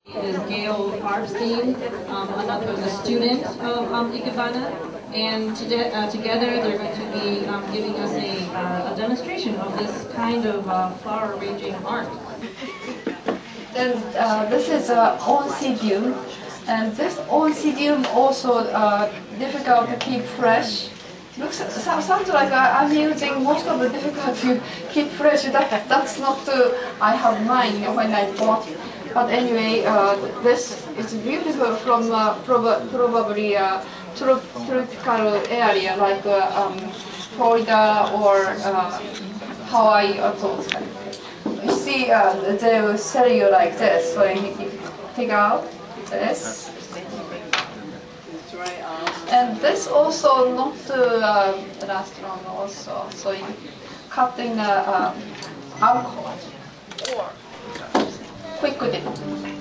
Is Gail Farbstein, a student of Ikebana, and together they're going to be giving us a demonstration of this kind of flower arranging art. Then this is oncidium, and this oncidium also difficult to keep fresh. Sounds like I'm using most of the difficult to keep fresh. That's not I have mine when I bought. But anyway, this is beautiful from probably tropical area like Florida or Hawaii or those kind. You see, they will sell you like this. So you take out this. And this also not to last long also. So you cut in alcohol or quick dip.